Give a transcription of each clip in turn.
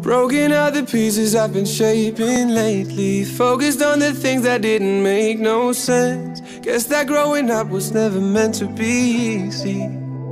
Broken out the pieces I've been shaping lately, focused on the things that didn't make no sense. Guess that growing up was never meant to be easy.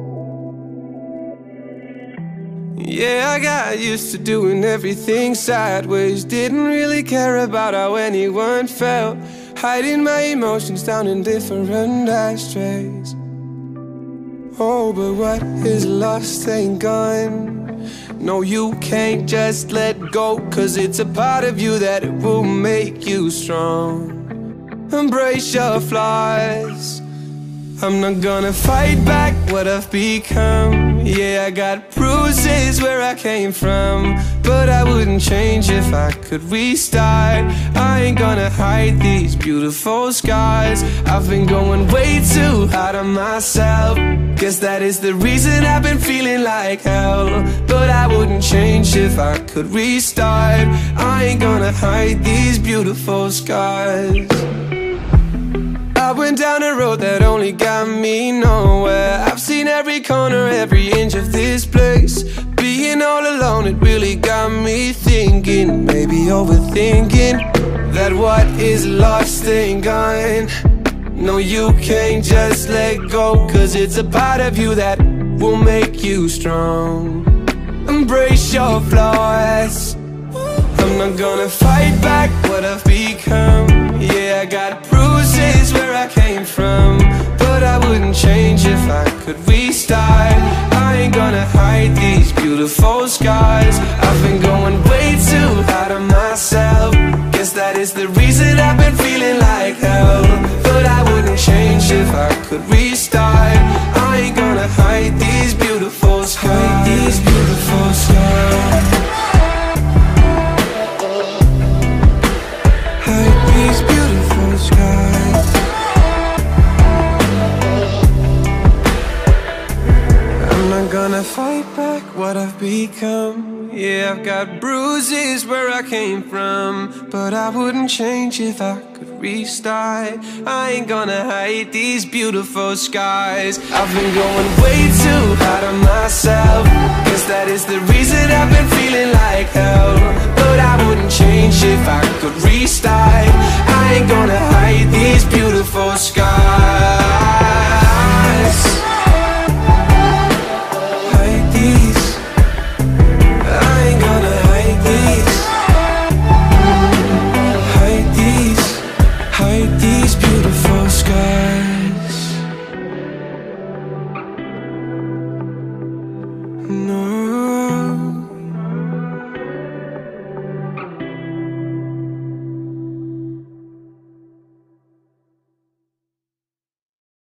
Yeah, I got used to doing everything sideways, didn't really care about how anyone felt, hiding my emotions down in different ashtrays. Oh, but what is lost ain't gone. No, you can't just let go, 'cause it's a part of you that it will make you strong. Embrace your flaws. I'm not gonna fight back what I've become. Yeah, I got bruises where I came from, but I wouldn't change if I could restart. I ain't gonna hide these beautiful scars. I've been going way too hard on myself. Guess that is the reason I've been feeling like hell, but I wouldn't change if I could restart. I ain't gonna hide these beautiful scars. I went down a road that only got me nowhere. I've seen every corner, every inch of this place. Being all alone, it really got me thinking, maybe overthinking, that what is lost ain't gone. No, you can't just let go, 'cause it's a part of you that will make you strong. Embrace your flaws. I'm not gonna fight back what I've become. Yeah, I got bruises where I came from, but I wouldn't change if I could restart. I ain't gonna hide these beautiful scars. I've been going way too hard on myself. Guess that is the reason I've been feeling like hell, but I wouldn't change if I could restart. I ain't gonna hide these beautiful scars. Hide these beautiful scars. Gonna fight back what I've become. Yeah, I've got bruises where I came from, but I wouldn't change if I could restart. I ain't gonna hide these beautiful scars. I've been going way too hard on myself. Guess that is the reason I've been feeling like hell, but I wouldn't change if I could restart. I ain't gonna hide these beautiful scars. No.